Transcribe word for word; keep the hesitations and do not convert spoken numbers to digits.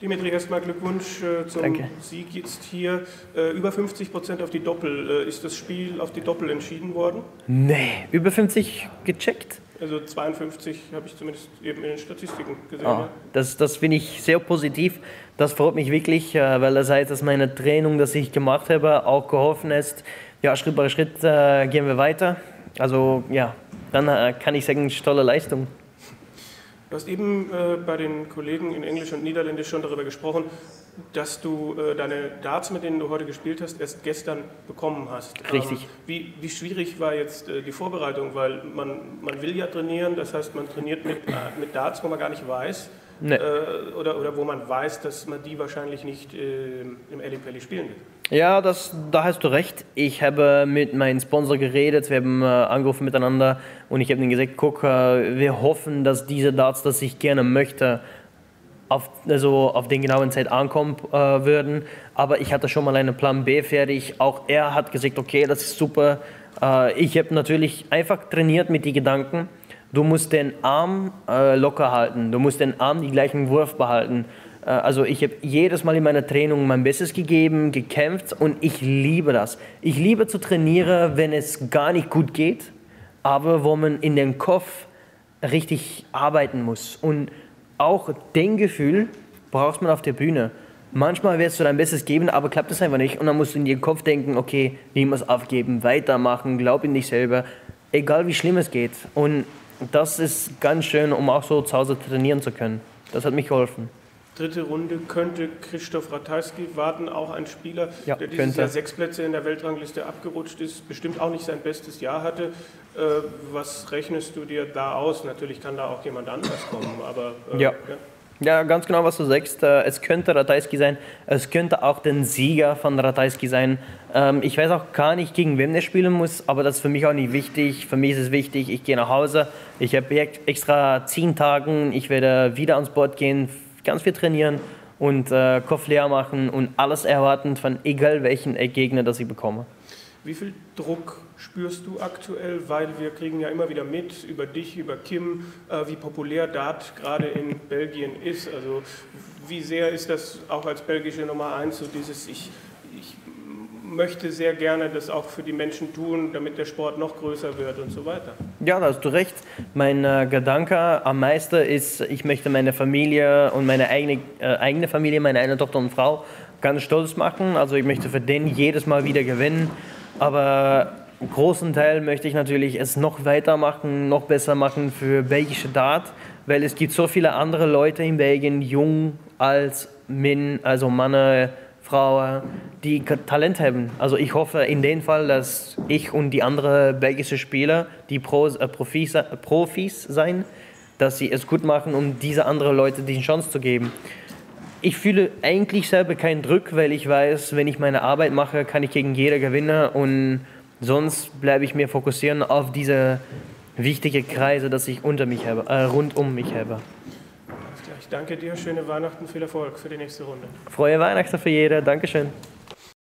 Dimitri, erstmal Glückwunsch äh, zum Danke. Sieg jetzt hier. Äh, über fünfzig Prozent auf die Doppel. Äh, ist das Spiel auf die Doppel entschieden worden? Nee, über fünfzig gecheckt? Also zweiundfünfzig habe ich zumindest eben in den Statistiken gesehen. Oh, Ja. das, das finde ich sehr positiv. Das freut mich wirklich, äh, weil das heißt, dass meine Training, das ich gemacht habe, auch geholfen ist. Ja, Schritt bei Schritt äh, gehen wir weiter. Also ja, dann äh, kann ich sagen, tolle Leistung. Du hast eben äh, bei den Kollegen in Englisch und Niederländisch schon darüber gesprochen, dass du äh, deine Darts, mit denen du heute gespielt hast, erst gestern bekommen hast. Richtig. Ähm, wie, wie schwierig war jetzt äh, die Vorbereitung? Weil man, man will ja trainieren, das heißt, man trainiert mit, äh, mit Darts, wo man gar nicht weiß, Nee. äh, oder, oder wo man weiß, dass man die wahrscheinlich nicht äh, im Ellipelli spielen wird. Ja, das, da hast du recht. Ich habe mit meinem Sponsor geredet, wir haben äh, angerufen miteinander und ich habe ihm gesagt, guck, äh, wir hoffen, dass diese Darts, das ich gerne möchte, auf, also auf den genauen Zeit ankommen äh, würden. Aber ich hatte schon mal einen Plan B fertig. Auch er hat gesagt, okay, das ist super. Äh, ich habe natürlich einfach trainiert mit den Gedanken, du musst den Arm äh, locker halten, du musst den Arm die gleichen Wurf behalten. Also ich habe jedes Mal in meiner Training mein Bestes gegeben, gekämpft und ich liebe das. Ich liebe zu trainieren, wenn es gar nicht gut geht, aber wo man in den Kopf richtig arbeiten muss. Und auch den Gefühl braucht man auf der Bühne. Manchmal wirst du dein Bestes geben, aber klappt es einfach nicht. Und dann musst du in den Kopf denken, okay, niemals aufgeben, weitermachen, glaub in dich selber, egal wie schlimm es geht. Und das ist ganz schön, um auch so zu Hause trainieren zu können. Das hat mich geholfen. Dritte Runde könnte Krzysztof Ratajski warten, auch ein Spieler, Ja, der dieses könnte. Jahr sechs Plätze in der Weltrangliste abgerutscht ist, bestimmt auch nicht sein bestes Jahr hatte. Äh, was rechnest du dir da aus? Natürlich kann da auch jemand anders kommen, aber... Äh, Ja. ja. Ja, ganz genau, was du sagst. Äh, Es könnte Ratajski sein, es könnte auch der Sieger von Ratajski sein. Ähm, Ich weiß auch gar nicht, gegen wen er spielen muss, aber das ist für mich auch nicht wichtig. Für mich ist es wichtig, ich gehe nach Hause, ich habe extra zehn Tage, ich werde wieder ans Board gehen, ganz viel trainieren und äh, Kopf leer machen und alles erwarten von egal welchen Gegner, das ich bekomme. Wie viel Druck spürst du aktuell, weil wir kriegen ja immer wieder mit über dich, über Kim, äh, wie populär Dart gerade in Belgien ist. Also wie sehr ist das auch als belgische Nummer eins so dieses, ich, ich möchte sehr gerne das auch für die Menschen tun, damit der Sport noch größer wird und so weiter. Ja, da hast du recht. Mein äh, Gedanke am meisten ist, ich möchte meine Familie und meine eigene, äh, eigene Familie, meine eine Tochter und Frau ganz stolz machen. Also ich möchte für den jedes Mal wieder gewinnen. Aber im großen Teil möchte ich natürlich es noch weitermachen, noch besser machen für belgische Dart, weil es gibt so viele andere Leute in Belgien, jung, alt, min, also Männer, Frauen, die Talent haben. Also ich hoffe in dem Fall, dass ich und die anderen belgischen Spieler, die Pros, äh, Profis, äh, Profis sein, dass sie es gut machen, um diese anderen Leute die Chance zu geben. Ich fühle eigentlich selber keinen Druck, weil ich weiß, wenn ich meine Arbeit mache, kann ich gegen jeder gewinnen und sonst bleibe ich mir fokussieren auf diese wichtigen Kreise, dass ich unter mich habe, äh, rund um mich habe. Ich danke dir, schöne Weihnachten, viel Erfolg für die nächste Runde. Frohe Weihnachten für jeder, Dankeschön.